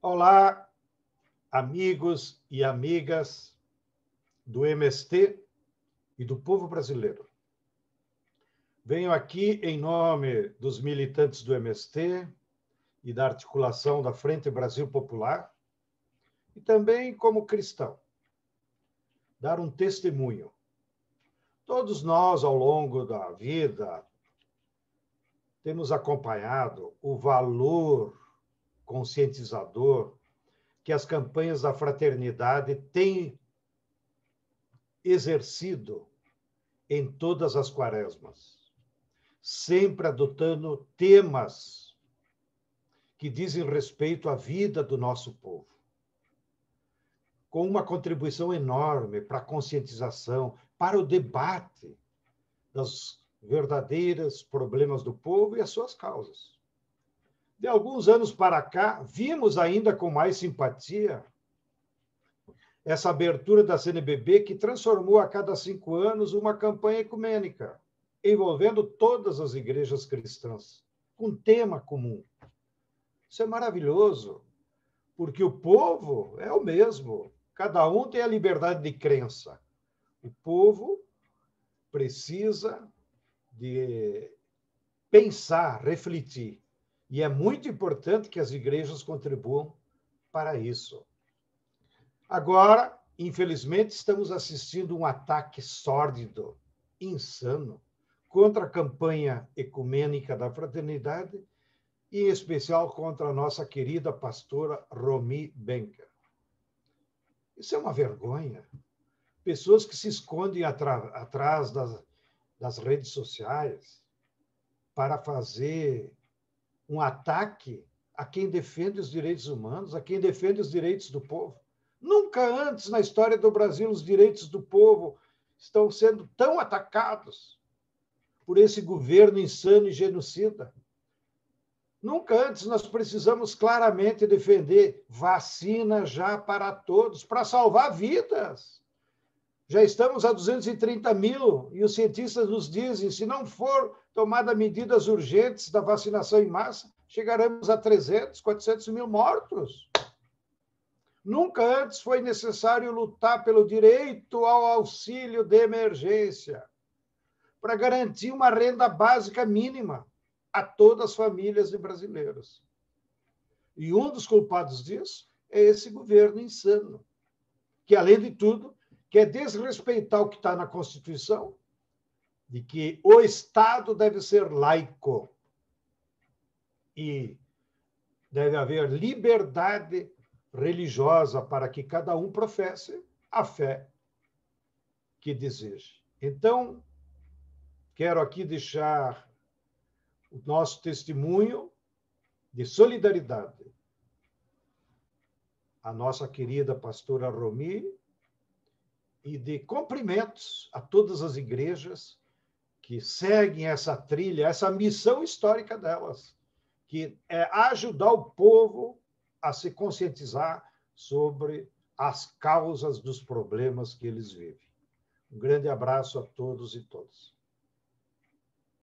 Olá, amigos e amigas do MST e do povo brasileiro. Venho aqui em nome dos militantes do MST e da articulação da Frente Brasil Popular e também como cristão, dar um testemunho. Todos nós, ao longo da vida, temos acompanhado o valor conscientizador que as campanhas da fraternidade têm exercido em todas as quaresmas, sempre adotando temas que dizem respeito à vida do nosso povo, com uma contribuição enorme para a conscientização, para o debate dos verdadeiros problemas do povo e as suas causas. De alguns anos para cá, vimos ainda com mais simpatia essa abertura da CNBB, que transformou a cada 5 anos uma campanha ecumênica, envolvendo todas as igrejas cristãs, com tema comum. Isso é maravilhoso, porque o povo é o mesmo, cada um tem a liberdade de crença. O povo precisa de pensar, refletir. E é muito importante que as igrejas contribuam para isso. Agora, infelizmente, estamos assistindo um ataque sórdido, insano, contra a campanha ecumênica da fraternidade e, em especial, contra a nossa querida pastora Romy Benker. Isso é uma vergonha. Pessoas que se escondem atrás das redes sociais para fazer um ataque a quem defende os direitos humanos, a quem defende os direitos do povo. Nunca antes na história do Brasil os direitos do povo estão sendo tão atacados por esse governo insano e genocida. Nunca antes nós precisamos claramente defender vacina já para todos, para salvar vidas. Já estamos a 230 mil e os cientistas nos dizem, se não for tomada medidas urgentes da vacinação em massa, chegaremos a 300, 400 mil mortos. Nunca antes foi necessário lutar pelo direito ao auxílio de emergência, para garantir uma renda básica mínima a todas as famílias de brasileiros. E um dos culpados disso é esse governo insano, que, além de tudo, quer desrespeitar o que está na Constituição, de que o Estado deve ser laico e deve haver liberdade religiosa para que cada um professe a fé que deseje. Então, quero aqui deixar o nosso testemunho de solidariedade à nossa querida pastora Romy e de cumprimentos a todas as igrejas que seguem essa trilha, essa missão histórica delas, que é ajudar o povo a se conscientizar sobre as causas dos problemas que eles vivem. Um grande abraço a todos e todas.